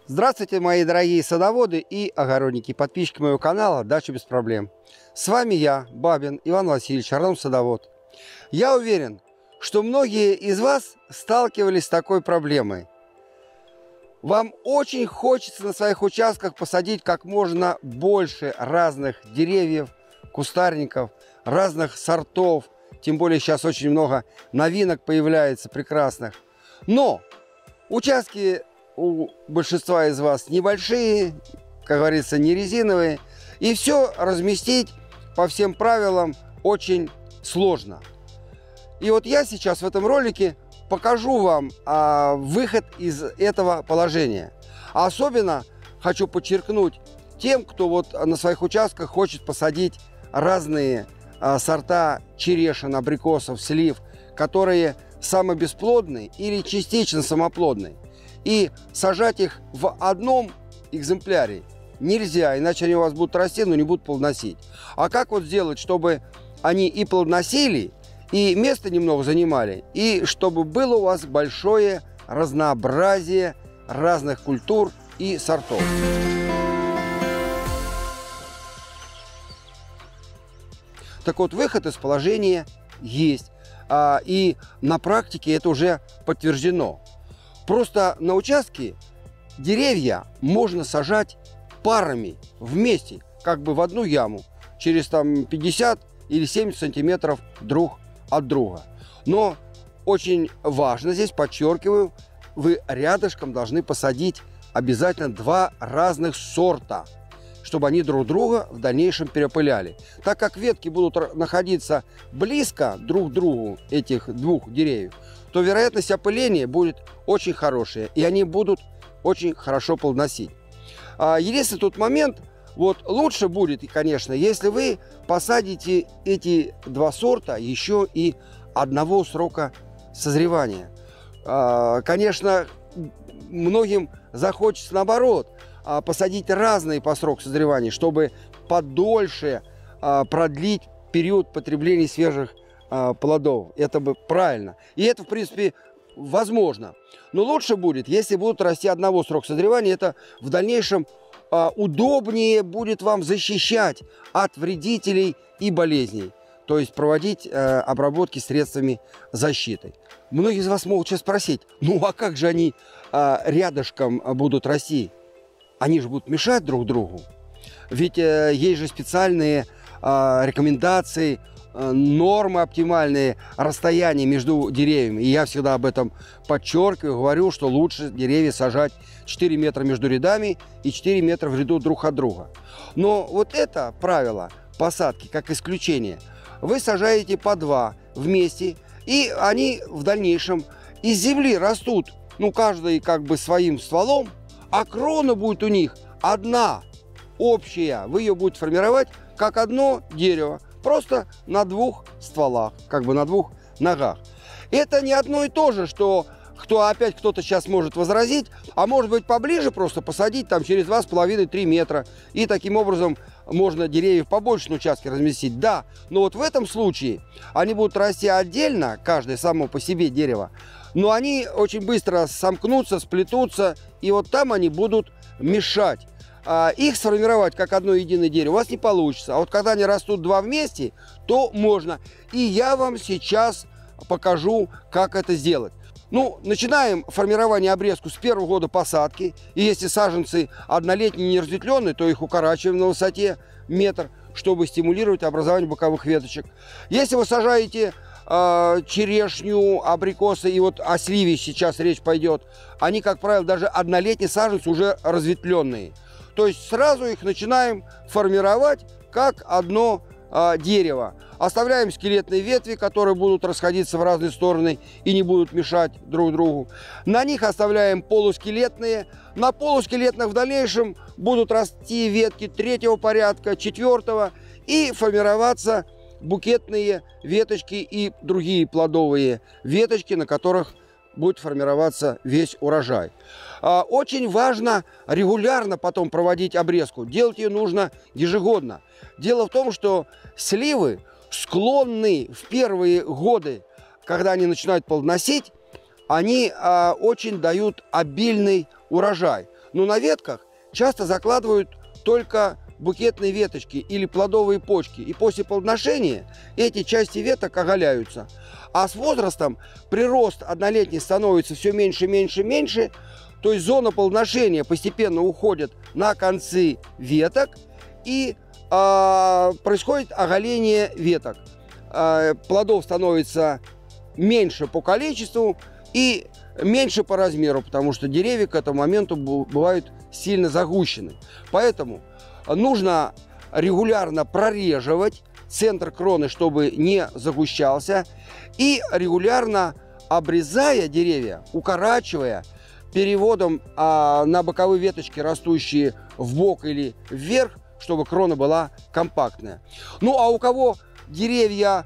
Здравствуйте, мои дорогие садоводы и огородники, подписчики моего канала «Дача без проблем». С вами я, Бабин Иван Васильевич, агроном-садовод. Я уверен, что многие из вас сталкивались с такой проблемой. Вам очень хочется на своих участках посадить как можно больше разных деревьев, кустарников, разных сортов. Тем более сейчас очень много новинок появляется прекрасных. Но участки у большинства из вас небольшие, как говорится, не резиновые. И все разместить по всем правилам очень сложно. И вот я сейчас в этом ролике покажу вам выход из этого положения. А особенно хочу подчеркнуть тем, кто вот на своих участках хочет посадить разные сорта черешин, абрикосов, слив, которые самобесплодные или частично самоплодные. И сажать их в одном экземпляре нельзя, иначе они у вас будут расти, но не будут плодоносить. А как вот сделать, чтобы они и плодоносили, и место немного занимали, и чтобы было у вас большое разнообразие разных культур и сортов? Так вот, выход из положения есть. И на практике это уже подтверждено. Просто на участке деревья можно сажать парами вместе, как бы в одну яму, через 50 или 70 сантиметров друг от друга. Но очень важно здесь, подчеркиваю, вы рядышком должны посадить обязательно два разных сорта, чтобы они друг друга в дальнейшем перепыляли. Так как ветки будут находиться близко друг к другу, этих двух деревьев, то вероятность опыления будет очень хорошая, и они будут очень хорошо плодоносить. Единственный тут момент, вот лучше будет, конечно, если вы посадите эти два сорта еще и одного срока созревания. Конечно, многим захочется наоборот посадить разные по сроку созревания, чтобы подольше продлить период потребления свежих плодов. Это бы правильно. И это, в принципе, возможно. Но лучше будет, если будут расти одного срока созревания. Это в дальнейшем удобнее будет вам защищать от вредителей и болезней. То есть проводить обработки средствами защиты. Многие из вас могут сейчас спросить, ну а как же они рядышком будут расти? Они же будут мешать друг другу. Ведь есть же специальные рекомендации, нормы оптимальные расстояния между деревьями. И я всегда об этом подчеркиваю, говорю, что лучше деревья сажать 4 метра между рядами и 4 метра в ряду друг от друга. Но вот это правило посадки, как исключение, вы сажаете по два вместе, и они в дальнейшем из земли растут, ну, каждый как бы своим стволом, а крона будет у них одна, общая. Вы ее будете формировать как одно дерево. Просто на двух стволах, как бы на двух ногах. Это не одно и то же, что кто-то сейчас может возразить, а может быть поближе просто посадить там через 2,5-3 метра. И таким образом можно деревьев побольше на участке разместить. Да, но вот в этом случае они будут расти отдельно, каждое само по себе дерево, но они очень быстро сомкнутся, сплетутся, и вот там они будут мешать. Их сформировать как одно единое дерево у вас не получится. А вот когда они растут два вместе, то можно. И я вам сейчас покажу, как это сделать. Ну, начинаем формирование обрезку с первого года посадки. И если саженцы однолетние неразветвленные, то их укорачиваем на высоте метр, чтобы стимулировать образование боковых веточек. Если вы сажаете черешню, абрикосы и вот о сливе сейчас речь пойдет, они, как правило, даже однолетние саженцы уже разветвленные. То есть сразу их начинаем формировать как одно дерево. Оставляем скелетные ветви, которые будут расходиться в разные стороны и не будут мешать друг другу. На них оставляем полускелетные. На полускелетных в дальнейшем будут расти ветки третьего порядка, четвертого и формироваться букетные веточки и другие плодовые веточки, на которых будет формироваться весь урожай. Очень важно регулярно потом проводить обрезку. Делать ее нужно ежегодно. Дело в том, что сливы склонны в первые годы, когда они начинают плодоносить, они очень дают обильный урожай. Но на ветках часто закладывают только букетные веточки или плодовые почки. И после плодоношения эти части веток оголяются. А с возрастом прирост однолетний становится все меньше, меньше, меньше. То есть зона плодоношения постепенно уходит на концы веток и происходит оголение веток. Плодов становится меньше по количеству и меньше по размеру, потому что деревья к этому моменту бывают сильно загущены. Поэтому нужно регулярно прореживать центр кроны, чтобы не загущался, и регулярно обрезая деревья, укорачивая, переводом на боковые веточки, растущие в бок или вверх, чтобы крона была компактная. Ну а у кого деревья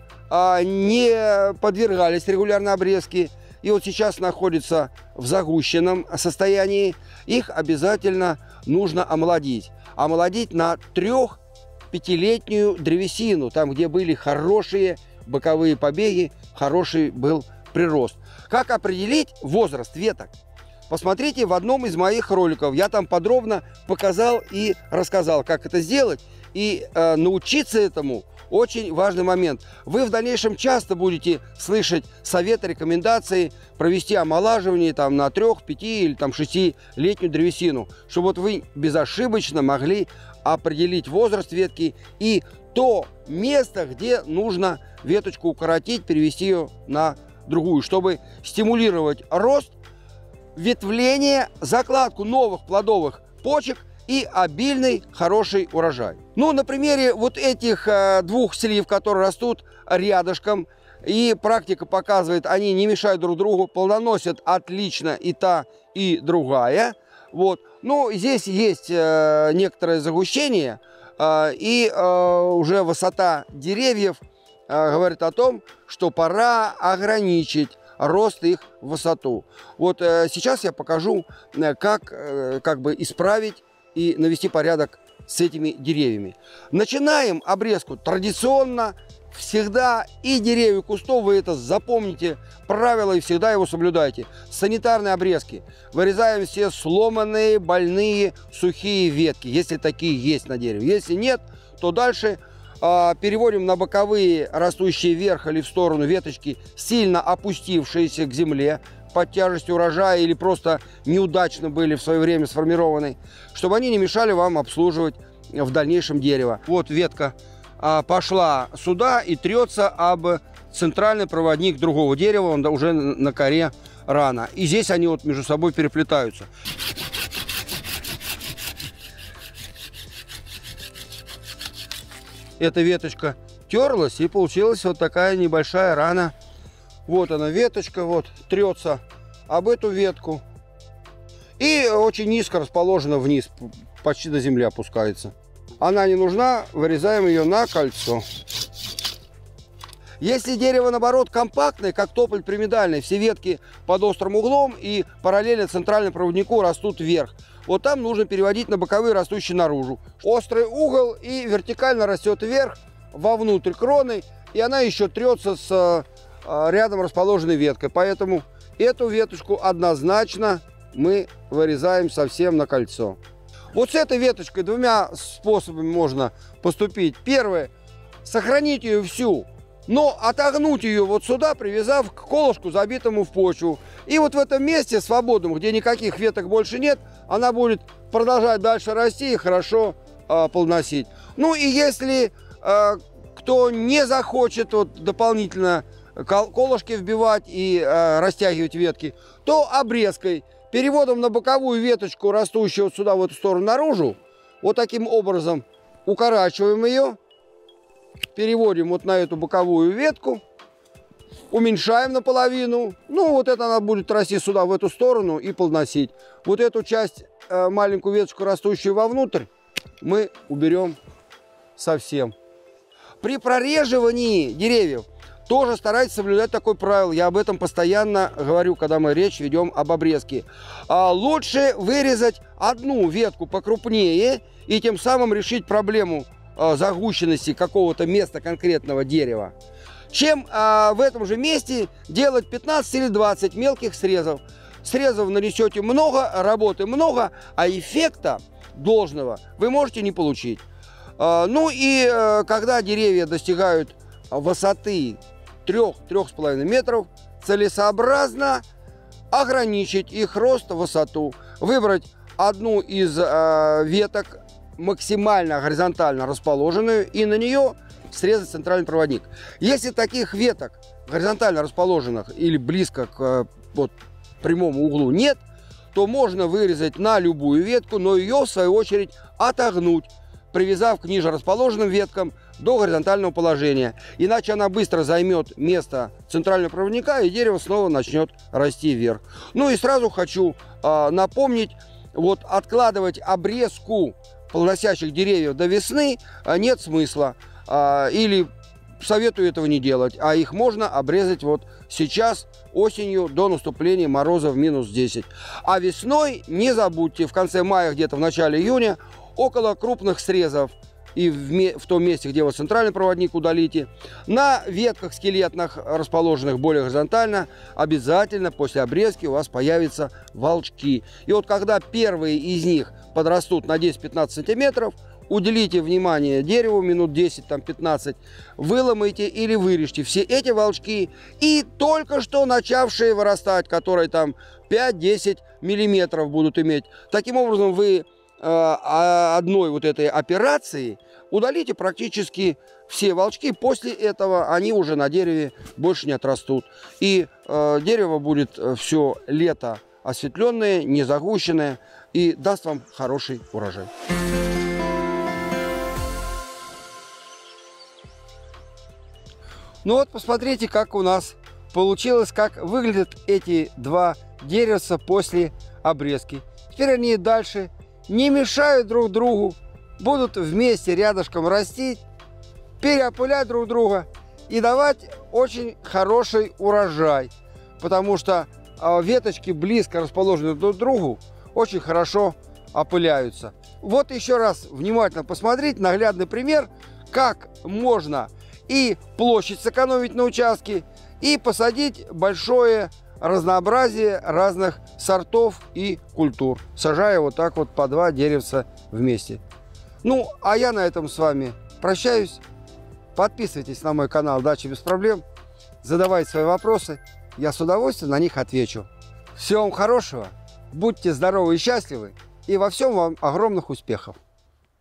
не подвергались регулярной обрезке и вот сейчас находятся в загущенном состоянии, их обязательно нужно омолодить. Омолодить на 3-5-летнюю древесину, там, где были хорошие боковые побеги, хороший был прирост. Как определить возраст веток? Посмотрите в одном из моих роликов. Я там подробно показал и рассказал, как это сделать. И научиться этому очень важный момент. Вы в дальнейшем часто будете слышать советы, рекомендации провести омолаживание там, на 3, 5 или там, 6-летнюю древесину, чтобы вот вы безошибочно могли определить возраст ветки и то место, где нужно веточку укоротить, перевести ее на другую, чтобы стимулировать рост, ветвление, закладку новых плодовых почек и обильный хороший урожай. Ну, на примере вот этих 2 слив, которые растут рядышком, и практика показывает, они не мешают друг другу, плодоносят отлично и та, и другая. Вот. Ну, здесь есть некоторое загущение, и уже высота деревьев говорит о том, что пора ограничить рост их в высоту. Вот сейчас я покажу, как бы исправить и навести порядок с этими деревьями. Начинаем обрезку традиционно, всегда, и деревья, и кустов, вы это запомните, правило, и всегда его соблюдайте. Санитарные обрезки. Вырезаем все сломанные, больные, сухие ветки, если такие есть на дереве. Если нет, то дальше переводим на боковые, растущие вверх или в сторону веточки, сильно опустившиеся к земле под тяжестью урожая или просто неудачно были в свое время сформированы, чтобы они не мешали вам обслуживать в дальнейшем дерево. Вот ветка пошла сюда и трется об центральный проводник другого дерева, он уже на коре рано. И здесь они вот между собой переплетаются. Эта веточка терлась, и получилась вот такая небольшая рана. Вот она, веточка, вот, трется об эту ветку. И очень низко расположена вниз, почти до земли опускается. Она не нужна, вырезаем ее на кольцо. Если дерево, наоборот, компактное, как тополь пирамидальный, все ветки под острым углом и параллельно центральному проводнику растут вверх. Вот там нужно переводить на боковые, растущие наружу. Острый угол и вертикально растет вверх, вовнутрь кроны, и она еще трется с рядом расположенной веткой. Поэтому эту веточку однозначно мы вырезаем совсем на кольцо. Вот с этой веточкой 2 способами можно поступить. Первое, сохранить ее всю, но отогнуть ее вот сюда, привязав к колышку, забитому в почву. И вот в этом месте свободном, где никаких веток больше нет, она будет продолжать дальше расти и хорошо плодоносить. Ну и если кто не захочет вот дополнительно колышки вбивать и растягивать ветки, то обрезкой, переводом на боковую веточку, растущую вот сюда, в эту сторону наружу, вот таким образом укорачиваем ее, переводим вот на эту боковую ветку, уменьшаем наполовину. Ну, вот это она будет расти сюда, в эту сторону, и плодоносить. Вот эту часть, маленькую веточку, растущую вовнутрь, мы уберем совсем. При прореживании деревьев тоже старайтесь соблюдать такое правило. Я об этом постоянно говорю, когда мы речь ведем об обрезке. Лучше вырезать одну ветку покрупнее и тем самым решить проблему загущенности какого-то места конкретного дерева, чем в этом же месте делать 15 или 20 мелких срезов. срезов нанесете много, работы много, а эффекта должного вы можете не получить. Ну и когда деревья достигают высоты 3-3,5 метров, целесообразно ограничить их рост, высоту, выбрать одну из веток максимально горизонтально расположенную и на нее срезать центральный проводник. Если таких веток горизонтально расположенных или близко к вот, прямому углу нет, то можно вырезать на любую ветку, но ее в свою очередь отогнуть, привязав к ниже расположенным веткам до горизонтального положения. Иначе она быстро займет место центрального проводника, и дерево снова начнет расти вверх. Ну и сразу хочу напомнить, вот откладывать обрезку плодоносящих деревьев до весны нет смысла. Или советую этого не делать, а их можно обрезать вот сейчас, осенью, до наступления морозов -10. А весной не забудьте, в конце мая, где-то в начале июня, около крупных срезов и в том месте, где вы центральный проводник удалите, на ветках скелетных, расположенных более горизонтально, обязательно после обрезки у вас появятся волчки. И вот когда первые из них подрастут на 10-15 сантиметров, уделите внимание дереву минут 10-15, выломайте или вырежьте все эти волчки и только что начавшие вырастать, которые там 5-10 миллиметров будут иметь. Таким образом, вы одной вот этой операции удалите практически все волчки. После этого они уже на дереве больше не отрастут. И дерево будет все лето осветленное, не загущенное и даст вам хороший урожай. Ну вот, посмотрите, как у нас получилось, как выглядят эти два деревца после обрезки. Теперь они дальше не мешают друг другу, будут вместе рядышком расти, переопылять друг друга и давать очень хороший урожай, потому что веточки, близко расположенные друг к другу, очень хорошо опыляются. Вот еще раз внимательно посмотреть наглядный пример, как можно и площадь сэкономить на участке, и посадить большое разнообразие разных сортов и культур, сажая вот так вот по два деревца вместе. Ну, а я на этом с вами прощаюсь. Подписывайтесь на мой канал «Дача без проблем», задавайте свои вопросы, я с удовольствием на них отвечу. Всего вам хорошего, будьте здоровы и счастливы, и во всем вам огромных успехов!